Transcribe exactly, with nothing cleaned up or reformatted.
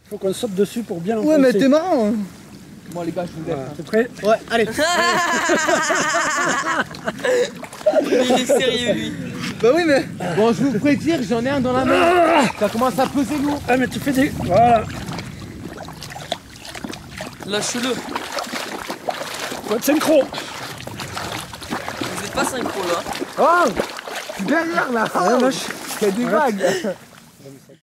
Faut qu'on saute dessus pour bien Ouais, mais t'es marrant. Hein. Bon les gars, je vous laisse. Voilà. T'es prêt? Ouais, allez. Il est sérieux lui. Bah oui, mais. Bon, je vous prédire, j'en ai un dans la main. Ça commence à peser lourd. Ah mais tu fais des... Voilà. Lâche-le. Faut être synchro. Vous êtes pas synchro là. Oh, derrière là. Ouais, lâche. Il y a des vagues.